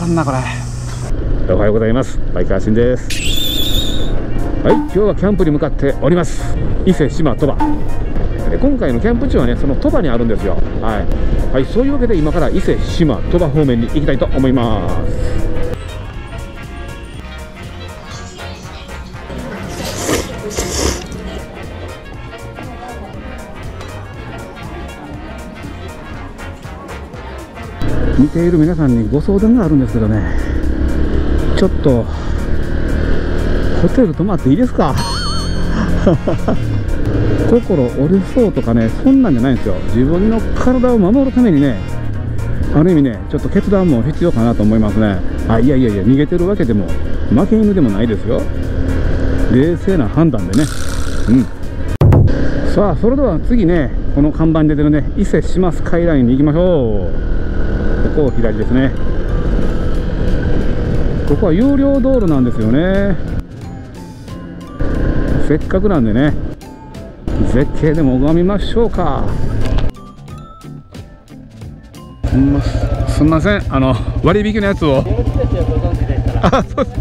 からんなこれ。 おはようございます。バイカーシンです。はい、今日はキャンプに向かっております。伊勢志摩鳥羽。今回のキャンプ地はね、その鳥羽にあるんですよ。はい、そういうわけで今から伊勢志摩鳥羽方面に行きたいと思います。見ている皆さんにご相談があるんですけどね、ちょっとホテル泊まっていいですか？心折れそうとかね、そんなんじゃないんですよ。自分の体を守るためにね、ある意味ね、ちょっと決断も必要かなと思いますね。いや逃げてるわけでも負け犬でもないですよ。冷静な判断でね。さあ、それでは次ね、この看板に出てるね、伊勢志摩スカイラインに行きましょう。ここ左ですね。ここは有料道路なんですよね。せっかくなんでね、絶景でも拝みましょうか。すんません、割引のやつを。そうです。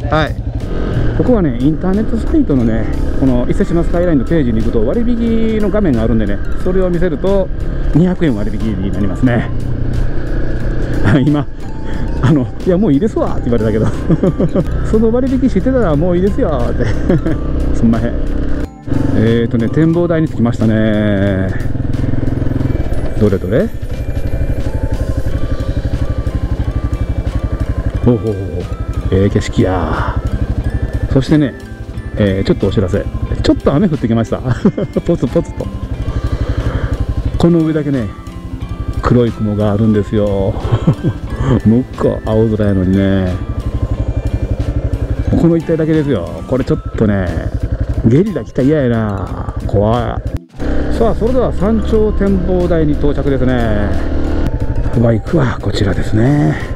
はい。ここはね、インターネットサイトのね、この伊勢志摩スカイラインのページに行くと割引の画面があるんでね、それを見せると200円割引になりますね。今いやもういいですわって言われたけどその割引知ってたらもういいですよってすんまへん。展望台に着きましたね。どれどれ、景色や。そしてね、ちょっとお知らせ、ちょっと雨降ってきましたポツポツと。この上だけね、黒い雲があるんですよ向こう青空やのにね、この一帯だけですよ。これちょっとね、ゲリラ来たら嫌やな、怖い。さあ、それでは山頂展望台に到着ですね。バイクはこちらですね。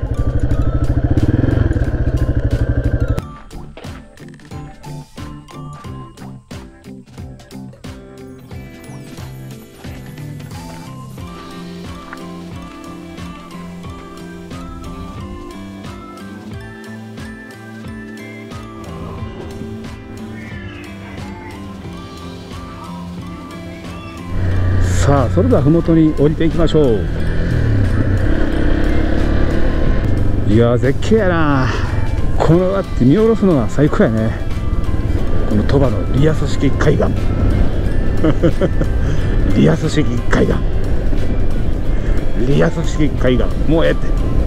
さあ、それでは麓に降りていきましょう。いや絶景やな。このあって見下ろすのが最高やね。この鳥羽のリアス式海岸リアス式海岸、リアス式海岸、もうええって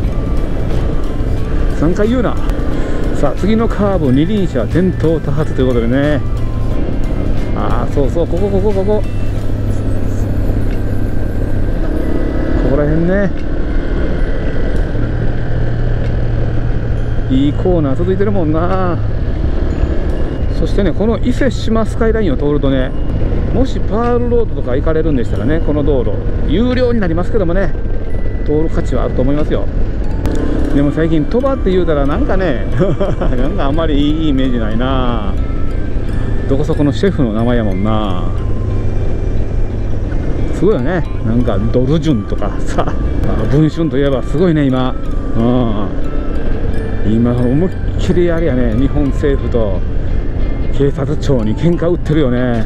3回言うな。さあ、次のカーブ二輪車転倒多発ということでね。そうそう、ここら辺ね、いいコーナー続いてるもんな。そしてね、この伊勢志摩スカイラインを通るとね、もしパールロードとか行かれるんでしたらね、この道路有料になりますけどもね、通る価値はあると思いますよ。でも最近鳥羽って言うたらなんかねなんかあんまりいいイメージないな。どこそこのシェフの名前やもんな。すごいよね。なんかドルジュンとかさ、文春といえばすごいね今。今思いっきりあれやね、日本政府と警察庁に喧嘩売ってるよね。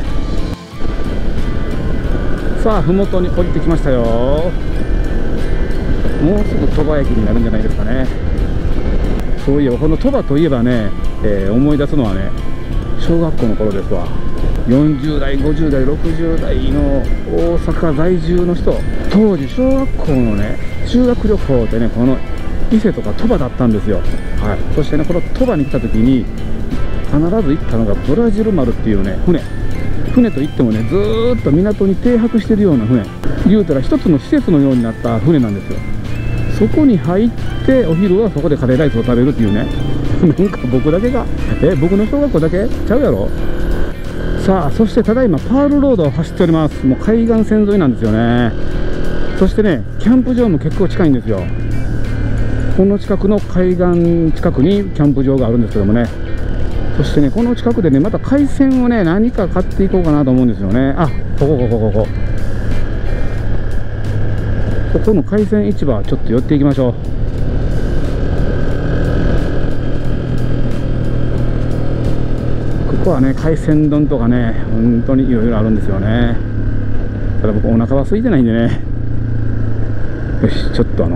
さあ、麓に降りてきましたよ。もうすぐ鳥羽駅になるんじゃないですかね。そういえばこの鳥羽といえばね、思い出すのはね、小学校の頃ですわ。40代50代60代の大阪在住の人、当時小学校のね修学旅行ってね、この伊勢とか鳥羽だったんですよ。そしてね、この鳥羽に来た時に必ず行ったのがブラジル丸っていうね船といってもね、ずーっと港に停泊してるような船、言うたら一つの施設のようになった船なんですよ。そこに入ってお昼はそこでカレーライスを食べるっていうねなんか僕だけが僕の小学校だけちゃうやろ。さあ、そしてただいまパールロードを走っております。もう海岸線沿いなんですよね。そしてね、キャンプ場も結構近いんですよ。この近くの海岸近くにキャンプ場があるんですけどもね。そしてね、この近くでね、また海鮮をね何か買っていこうかなと思うんですよね。ここの海鮮市場ちょっと寄っていきましょう。 こはね海鮮丼とかね本当にいろいろあるんですよね。ただ僕お腹は空いてないんでね、よしちょっと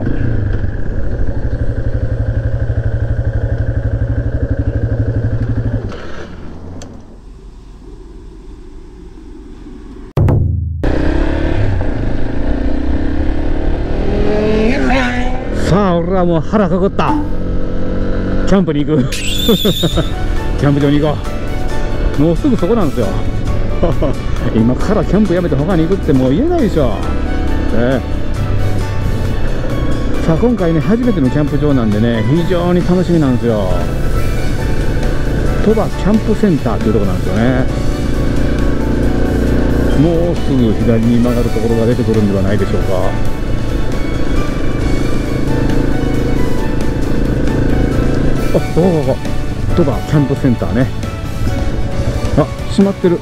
さあ俺はもう腹かかった。キャンプに行くキャンプ場に行こう。もうすぐそこなんですよ今からキャンプやめて他に行くってもう言えないでしょ、さあ今回ね初めてのキャンプ場なんでね非常に楽しみなんですよ。鳥羽キャンプセンターというところなんですよね。もうすぐ左に曲がるところが出てくるんではないでしょうか。あ、ここ鳥羽キャンプセンターね。あ、閉まってる。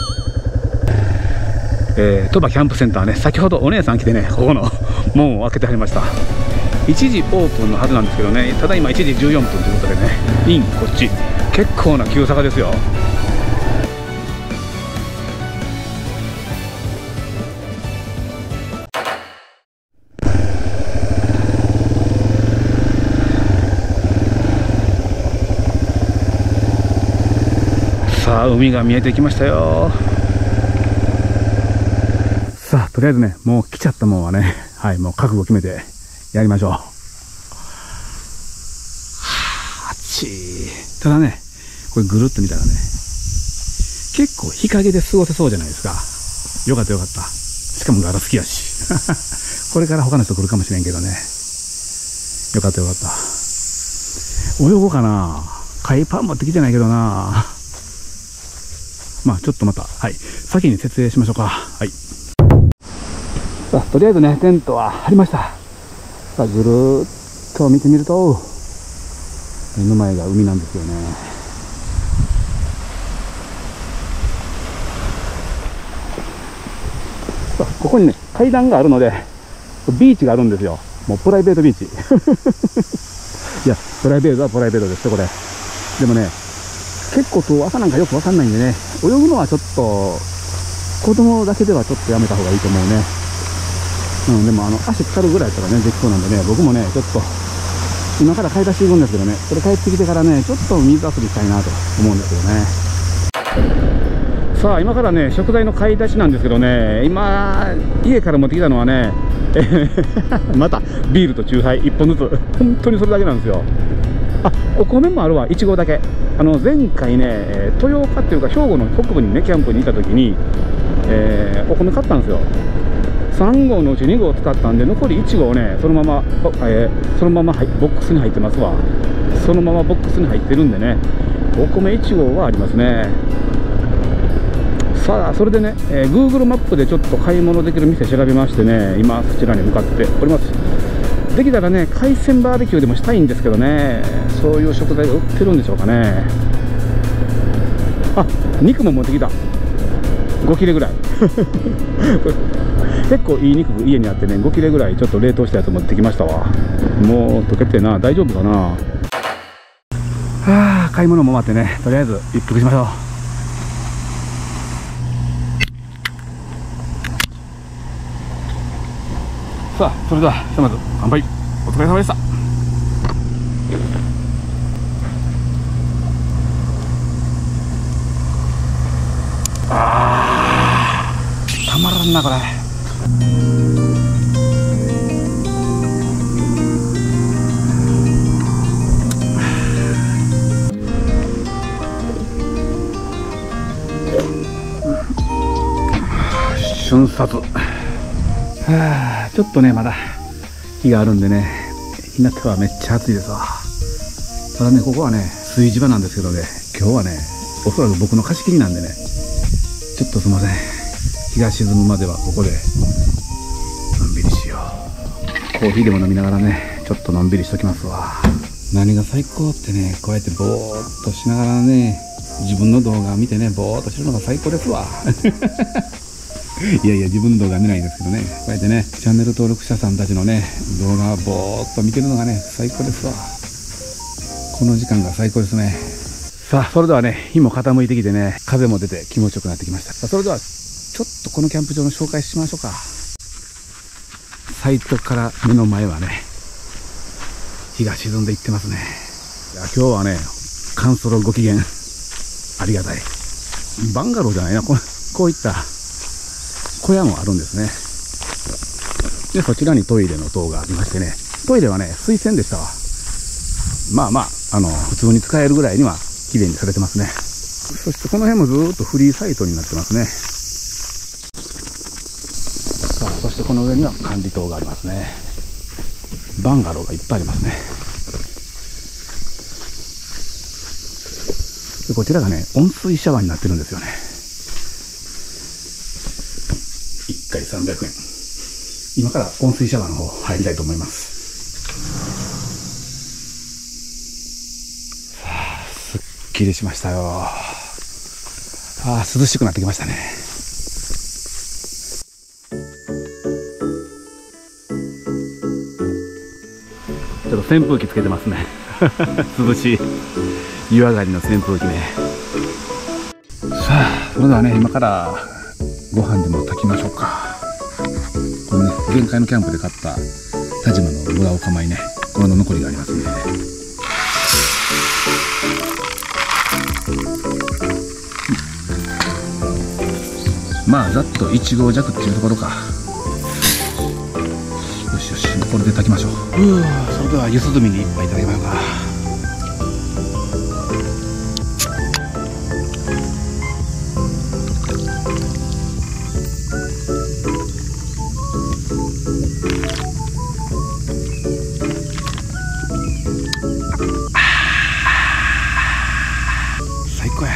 鳥羽キャンプセンターね、先ほどお姉さん来てねここの門を開けてはりました。1時オープンのはずなんですけどね、ただ今1時14分ということでね、インこっち結構な急坂ですよ。さあ海が見えてきましたよ。さあとりあえずねもう来ちゃったもんはね、はい、もう覚悟決めてやりましょう。暑い。ただねこれぐるっと見たらね結構日陰で過ごせそうじゃないですか。よかったよかった。しかもガラスきやしこれから他の人来るかもしれんけどね、よかったよかった。泳ごうかな。海パン持ってきてないけどな。まあちょっとまた、はい、先に設営しましょうか。はい。さあとりあえずねテントは張りました。さあぐるーっと見てみると目の前が海なんですよね。さあここにね階段があるのでビーチがあるんですよ。もうプライベートビーチいやプライベートはプライベートですよこれ。でもね結構そう朝なんかよくわかんないんでね、泳ぐのはちょっと子供だけではちょっとやめた方がいいと思うね。でも足浸かるぐらいだったらねできそうなんでね、僕もねちょっと今から買い出し行くんですけどね、これ帰ってきてからねちょっと水遊びしたいなと思うんですけどね。さあ今からね食材の買い出しなんですけどね、今家から持ってきたのはねまたビールとチューハイ1本ずつ本当にそれだけなんですよ。あ、お米もあるわ、1合だけ。前回ね豊岡っていうか兵庫の北部にねキャンプにいた時に、お米買ったんですよ。3合のうち2合使ったんで残り1合ねそのままボックスに入ってますわ。そのままボックスに入ってるんでねお米1合はありますね。さあそれでね、Google マップでちょっと買い物できる店調べましてね、今そちらに向かっております。できたらね海鮮バーベキューでもしたいんですけどね、そういう食材が売ってるんでしょうかね。あ、肉も持ってきた。5切れぐらい結構いい肉家にあってね5切れぐらいちょっと冷凍したやつ持ってきましたわ。もう溶けてな大丈夫かな。はあ買い物も待ってね、とりあえず一服しましょう。さあそれではひとまず乾杯。お疲れ様でした。たまらんなこれ。瞬殺。ちょっとねまだ日があるんでね、日向はめっちゃ暑いですわ。ただねここはね炊事場なんですけどね、今日はねおそらく僕の貸し切りなんでねちょっとすいません、日が沈むまではここでのんびりしよう。コーヒーでも飲みながらねちょっとのんびりしときますわ。何が最高ってね、こうやってぼーっとしながらね自分の動画を見てねぼーっとするのが最高ですわいやいや自分の動画見ないんですけどね、こうやってねチャンネル登録者さんたちのね動画をぼーっと見てるのがね最高ですわ。この時間が最高ですね。 さあ、それではね、日も傾いてきてね、風も出て気持ちよくなってきました。さあ、それでは、ちょっとこのキャンプ場の紹介しましょうか。サイトから目の前はね、日が沈んでいってますね。いや、今日はね、乾燥のご機嫌、ありがたい。バンガローじゃないな、こういった小屋もあるんですね。で、そちらにトイレの塔がありましてね、トイレはね、水洗でしたわ。まあまあ、普通に使えるぐらいには綺麗にされてますね。そしてこの辺もずーっとフリーサイトになってますね。さあ、そしてこの上には管理棟がありますね。バンガローがいっぱいありますね。でこちらがね、温水シャワーになってるんですよね。1回300円。今から温水シャワーの方入りたいと思います。さあ、すっきりしましたよ。ああ、涼しくなってきましたね。ちょっと扇風機つけてますね。涼しい湯上がりの扇風機ね。さあ、それではね、今からご飯でも炊きましょうか。これね、限界のキャンプで買った田島の村岡米ね、これの残りがありますんでね。まあざっと1合弱っていうところか。よしよし、これで炊きましょう。それではゆすずみに一杯いただきましょうか。最高や。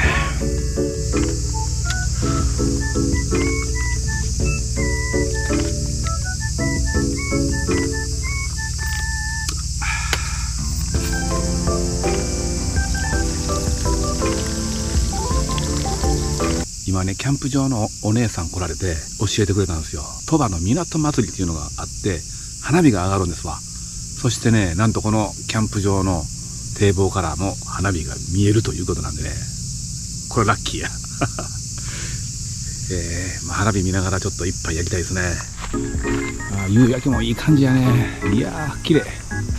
今ね、キャンプ場のお姉さん来られて教えてくれたんですよ。鳥羽の港祭りっていうのがあって花火が上がるんですわ。そしてね、なんとこのキャンプ場の堤防からも花火が見えるということなんでね、これラッキーや。まあ、花火見ながらちょっと一杯焼きたいですね。あ、夕焼けもいい感じやね。いやー、綺麗。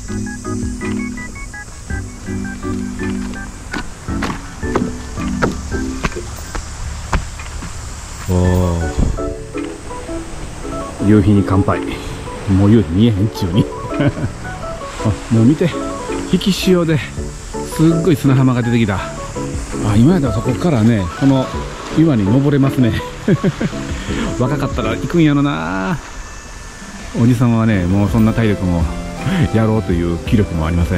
夕日に乾杯。もう夕日見えへんっちゅうに。あ、もう見て、引き潮ですっごい砂浜が出てきた。あ、今やったらそこからね、この岩に登れますね。若かったら行くんやろな。おじさんはね、もうそんな体力もやろうという気力もありません。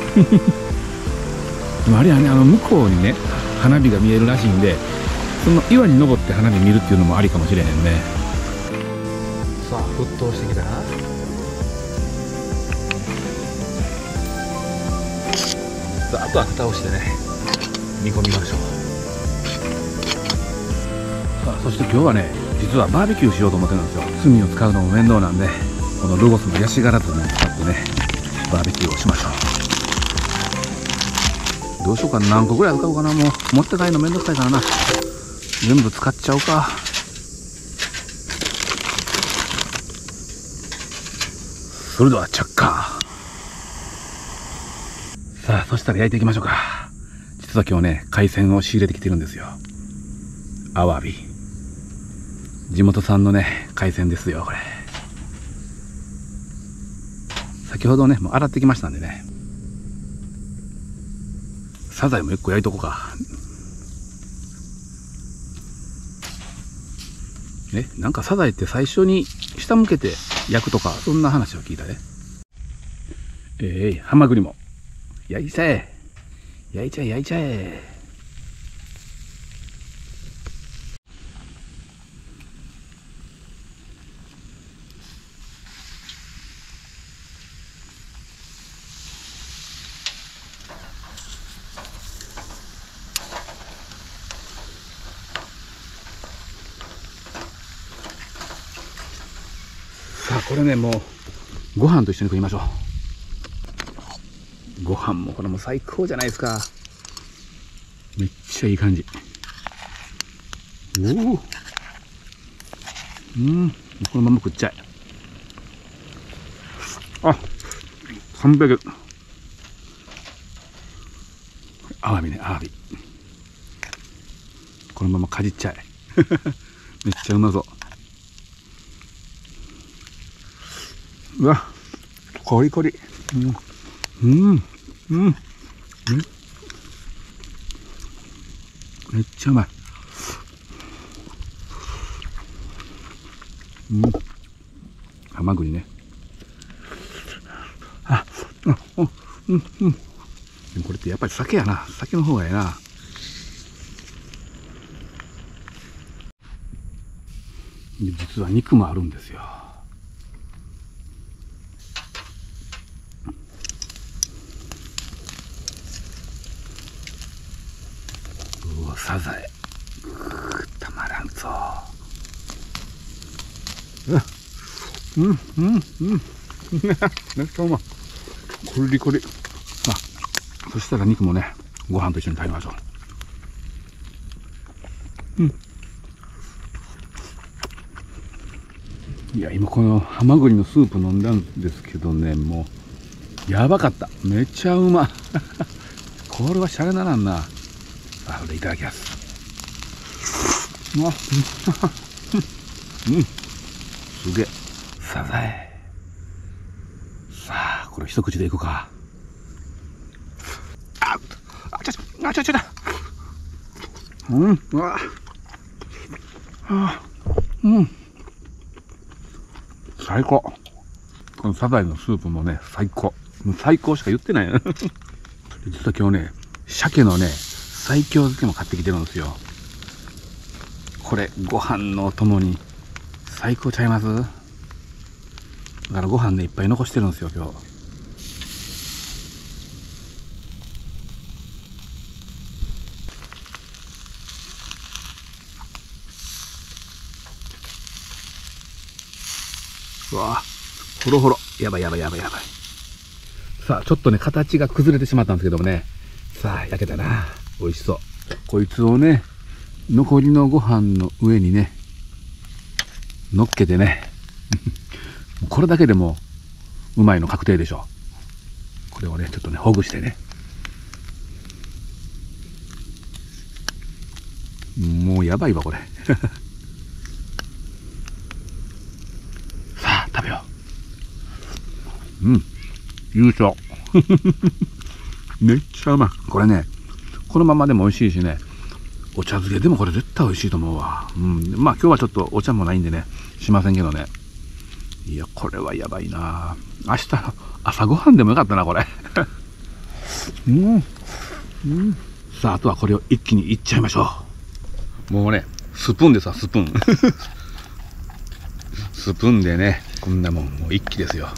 でもあれはね、向こうにね、花火が見えるらしいんで、その岩に登って花火見るっていうのもありかもしれへんね。さあ、沸騰してきたな。さあ、あとは蓋をしてね、煮込みましょう。さあ、そして今日はね、実はバーベキューしようと思ってるんですよ。炭を使うのも面倒なんで、このルゴスのヤシ殻炭を使ってね、バーベキューをしましょう。どうしようかな、何個ぐらい使おうかな。もう持って帰るの面倒くさいからな、全部使っちゃおうか。それでは着火。さあ、そしたら焼いていきましょうか。実は今日ね、海鮮を仕入れてきてるんですよ。アワビ、地元産のね、海鮮ですよ。これ先ほどね、もう洗ってきましたんでね。サザエも1個焼いとこうか。なんかサザエって最初に下向けて焼くとか、そんな話を聞いたね。ハマグリも焼いちゃえ、焼いちゃえ、焼いちゃえ。さあ、これね、もうご飯と一緒に食いましょう。ご飯もこれも最高じゃないですか。 めっちゃいい感じ。おお、このまま食っちゃえ。あ、300。アワビね、アワビ。このままかじっちゃえ。めっちゃうまそう。うわ、コリコリ。めっちゃうまい。ハマグリね。でもこれってやっぱり酒やな。酒の方がええな。で実は肉もあるんですよ。うわ、サザエ。たまらんぞ。めっちゃうまい。コリコリ。あ、そしたら肉もね、ご飯と一緒に食べましょう。いや、今このハマグリのスープ飲んだんですけどね、もうやばかった。めっちゃうまい。これはシャレならんな。あ、これいただきます。すげえ。サザエ。さあ、これ一口でいこうか。うわ。最高。このサザエのスープもね、最高。もう最高しか言ってない。実は今日ね、鮭のね、西京漬けも買ってきてるんですよ。これ、ご飯のお供に最高ちゃいます？だからご飯ね、いっぱい残してるんですよ、今日。うわぁ、ほろほろ。やばい。さあ、ちょっとね、形が崩れてしまったんですけどもね。さあ、焼けたな。美味しそう。こいつをね、残りのご飯の上にね、乗っけてね。これだけでもうまいの確定でしょ。これをね、ちょっとね、ほぐしてね。もうやばいわ、これ。さあ、食べよう。優勝。めっちゃうまい。これね、このままでも美味しいしね、お茶漬けでもこれ絶対美味しいと思うわ。まあ今日はちょっとお茶もないんでね、しませんけどね。いや、これはやばいな。明日の朝ごはんでもよかったな、これ。さあ、あとはこれを一気にいっちゃいましょう。もうね、スプーンですわ、スプーン。スプーンでね、こんなもん、もう一気ですよ。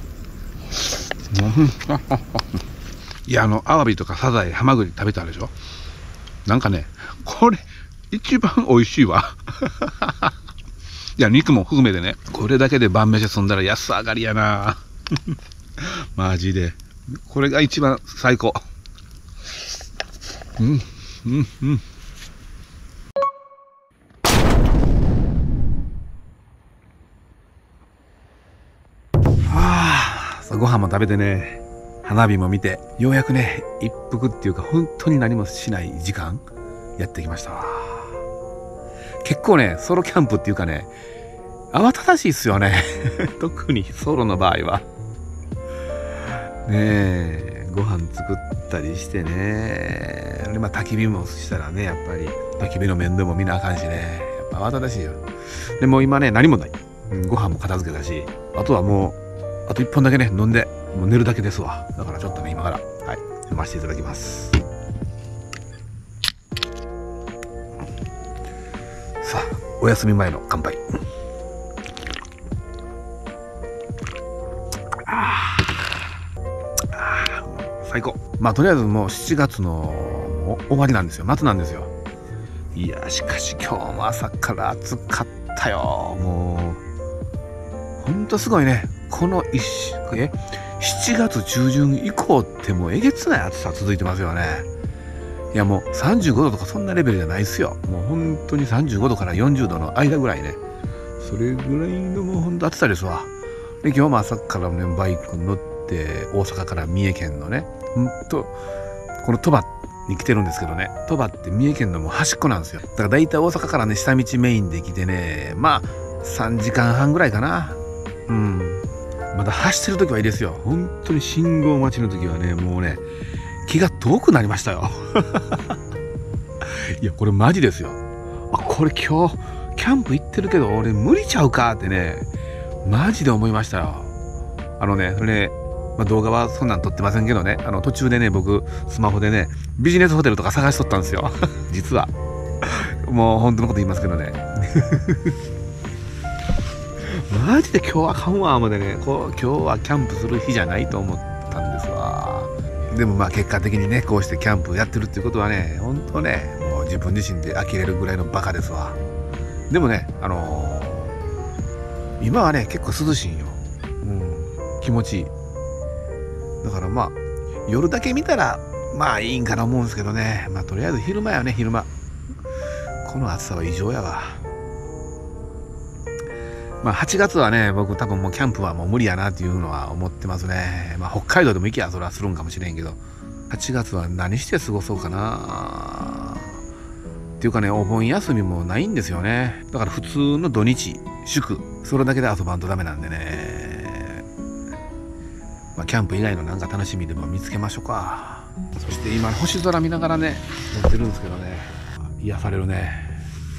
いや、アワビとかサザエ、ハマグリ食べたでしょ。なんかね、これ、一番美味しいわ。いや、肉も含めてね、これだけで晩飯済んだら安上がりやな。マジで。これが一番最高。ご飯も食べてね、花火も見て、ようやくね、一服っていうか本当に何もしない時間やってきましたわ。結構ね、ソロキャンプっていうかね、慌ただしいっすよね。特にソロの場合は。ねえ、ご飯作ったりしてね。で、焚き火もしたらね、やっぱり焚き火の面倒も見なあかんしね。やっぱ慌ただしいよ。でも今ね、何もない。ご飯も片付けたし、あとはもう、あと1本だけね、飲んで、もう寝るだけですわ。だからちょっとね、今から、飲ませていただきます。さあ、お休み前の乾杯。最高。まあ、とりあえずもう7月の終わりなんですよ。末なんですよ。いや、しかし今日も朝から暑かったよ。もう、ほんとすごいね。この7月中旬以降ってもうえげつない暑さ続いてますよね。 いやもう35度とかそんなレベルじゃないですよ。もう本当に35度から40度の間ぐらいね。それぐらいのもう本当暑さですわ。で今日も朝からねバイク乗って大阪から三重県のねこの鳥羽に来てるんですけどね、鳥羽って三重県のもう端っこなんですよ。だから大体大阪からね下道メインで来てね、まあ3時間半ぐらいかな。まだ走ってる時はいいですよ。本当に信号待ちの時はねもうね気が遠くなりましたよいやこれマジですよ。これ今日キャンプ行ってるけど俺無理ちゃうかってねマジで思いましたよ。それね、動画はそんなん撮ってませんけどね、途中でね僕スマホでねビジネスホテルとか探しとったんですよ実はもう本当のこと言いますけどねマジで今日はあかんわ思ってね、今日はキャンプする日じゃないと思ったんですわ。でも結果的にねこうしてキャンプやってるっていうことはね本当ねもう自分自身で呆れるぐらいのバカですわ。でもね今はね結構涼しいんよ、気持ちいい。だから夜だけ見たらいいんかな思うんですけどね、とりあえず昼間やね。昼間この暑さは異常やわ。8月はね僕多分もうキャンプはもう無理やなっていうのは思ってますね。北海道でも行きゃそれはするんかもしれんけど、8月は何して過ごそうかなっていうかね、お盆休みもないんですよね。だから普通の土日祝それだけで遊ばんとダメなんでね、キャンプ以外のなんか楽しみでも見つけましょうか。そして今星空見ながらね乗ってるんですけどね、癒されるね。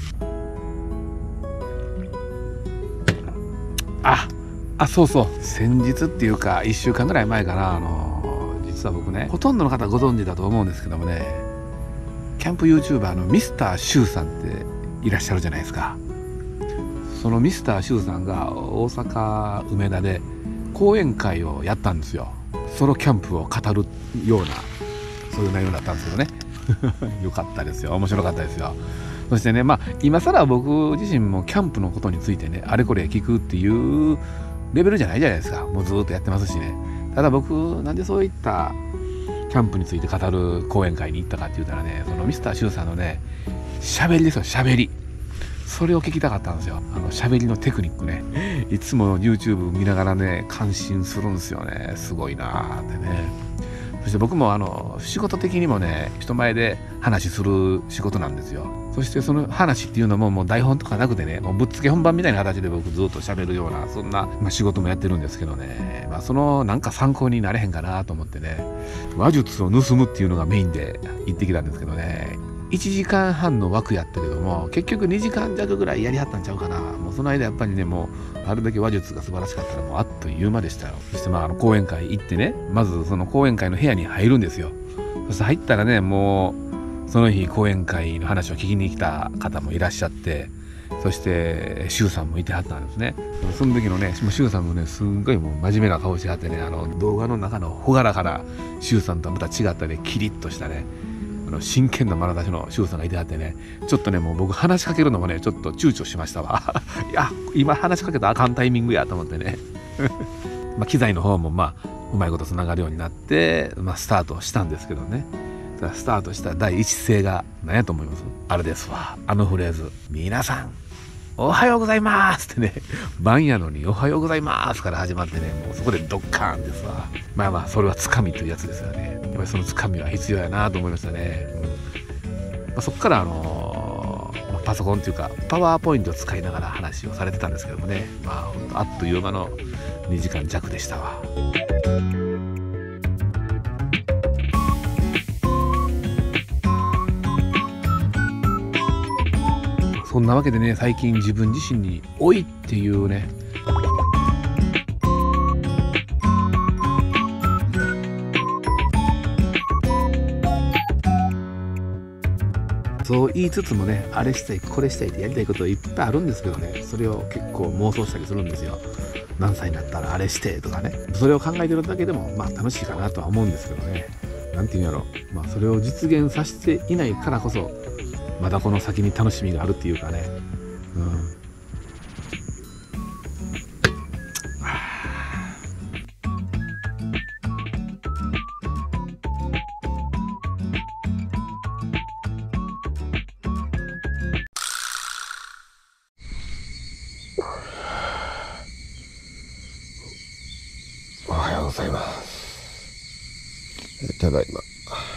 そうそう、先日っていうか1週間ぐらい前かな、実は僕ねほとんどの方ご存知だと思うんですけどもね、キャンプ YouTuber のミスターシュウさんっていらっしゃるじゃないですか。そのミスターシュウさんが大阪梅田で講演会をやったんですよ。ソロキャンプを語るようなそういう内容だったんですけどねよかったですよ、面白かったですよ。そしてね今更僕自身もキャンプのことについてねあれこれ聞くっていうレベルじゃないじゃないですか。もうずっとやってますしね。ただ僕なんでそういったキャンプについて語る講演会に行ったかって言ったらね、そのミスターシュウさんのね喋りですよ、喋り。それを聞きたかったんですよ。喋りのテクニックね。いつも YouTube 見ながらね感心するんですよね。すごいなーってね。そして僕も仕事的にもね人前で話する仕事なんですよ。そしてその話っていうのももう台本とかなくてね、もうぶっつけ本番みたいな形で僕ずっと喋るようなそんな、仕事もやってるんですけどね、そのなんか参考になれへんかなと思ってね、話術を盗むっていうのがメインで行ってきたんですけどね、1時間半の枠やったけども結局2時間弱ぐらいやりはったんちゃうかな。もうその間やっぱりねもうあれだけ話術が素晴らしかったらもうあっという間でしたよ。そして講演会行ってね、まずその講演会の部屋に入るんですよ。そして入ったらねもうその日講演会の話を聞きに来た方もいらっしゃって、そしてシュウさんもいてはったんですね。その時のねシュウさんもねすんごいもう真面目な顔してはってね、動画の中の朗らかなシュウさんとはまた違ったねキリッとしたね真剣な眼差しのシュウさんがいてはってね、ちょっとねもう僕話しかけるのもねちょっと躊躇しましたわいや今話しかけたらあかんタイミングやと思ってね機材の方もうまいことつながるようになって、スタートしたんですけどね、スタートした第一声が何やと思います？あれですわ、フレーズ、皆さんおはようございますってね、晩やのにおはようございますから始まってね、もうそこでドッカーンですわ。それはつかみというやつですよね。やっぱりそのつかみは必要やなと思いましたね。そこからパソコンっていうかパワーポイントを使いながら話をされてたんですけどもね、あっという間の2時間弱でしたわ。そんなわけでね、最近自分自身に老いっていうねそう言いつつもね、あれしたいこれしたいってやりたいこといっぱいあるんですけどね、それを結構妄想したりするんですよ。何歳になったらあれしてとかね、それを考えてるだけでも楽しいかなとは思うんですけどね、なんていうんやろ、それを実現させていないからこそまだこの先に楽しみがあるっていうかね、 ございます。ただいま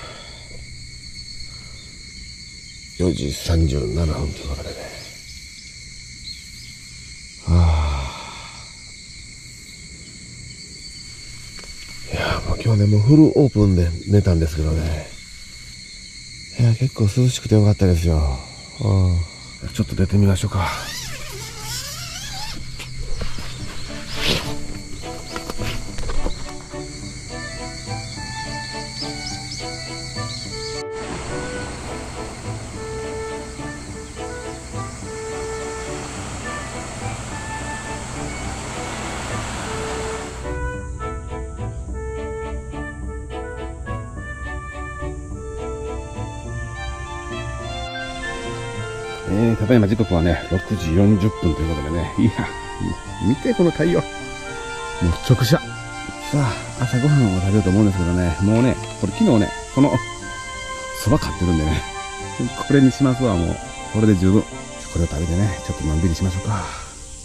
4時37分ということでね。いやもう今日ね、もうフルオープンで寝たんですけどね。いや結構涼しくてよかったですよ。ちょっと出てみましょうか。 ただいま時刻はね、6時40分ということでね。いや、見てこの太陽。もう直射。さあ、朝ごはんを食べようと思うんですけどね。もうね、これ昨日ね、この、蕎麦買ってるんでね。これにしますわ、もう。これで十分。これを食べてね、ちょっとのんびりしましょうか。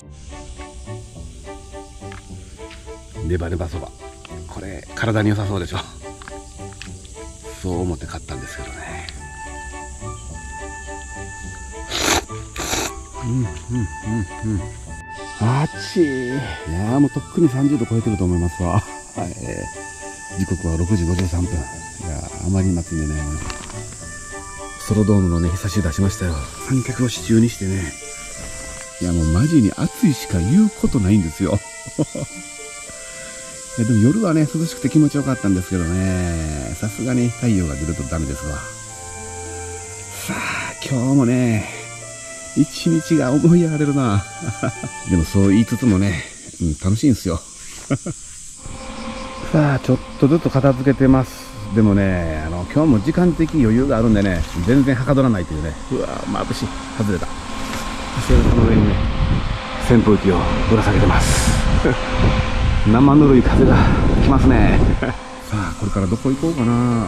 ネバネバ蕎麦。これ、体に良さそうでしょ。そう思って買ったんですけどね。暑い。いやもうとっくに30度超えてると思いますわ。時刻は6時53分。いやあまりに暑いんでね、ソロドームのね、日差し出しましたよ。三脚を支柱にしてね。いやもうマジに暑いしか言うことないんですよ。でも夜はね、涼しくて気持ちよかったんですけどね、さすがに太陽が出るとダメですわ。さあ、今日もね、一日が思いやられるな。でもそう言いつつもね、楽しいんですよ。さあ、ちょっとずつ片付けてます。でもね、今日も時間的余裕があるんでね、全然はかどらないというね。うわー、眩しい。外れた。そしてその上にね、扇風機をぶら下げてます。生ぬるい風が来ますね。さあ、これからどこ行こうかな。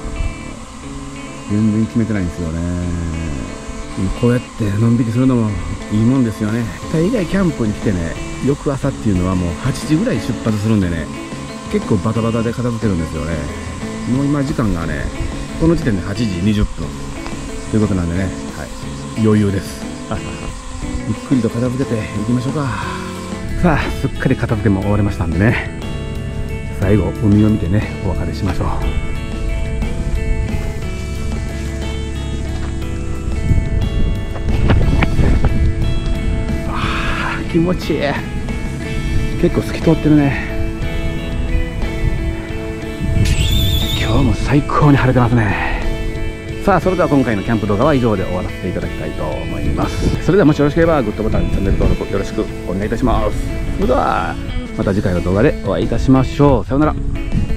全然決めてないんですよね。こうやってのんびりするのもいいもんですよね。大概キャンプに来てね、翌朝っていうのはもう8時ぐらい出発するんでね、結構バタバタで片付けるんですよね。もう今時間がね、この時点で8時20分ということなんでね、はい、余裕です。ゆっくりと片付けていきましょうか。さあ、すっかり片付けも終わりましたんでね、最後海を見てね、お別れしましょう。気持ちいい。結構透き通ってるね。今日も最高に晴れてますね。さあ、それでは今回のキャンプ動画は以上で終わらせていただきたいと思います。それではもしよろしければグッドボタン、チャンネル登録よろしくお願いいたします。それではまた次回の動画でお会いいたしましょう。さようなら。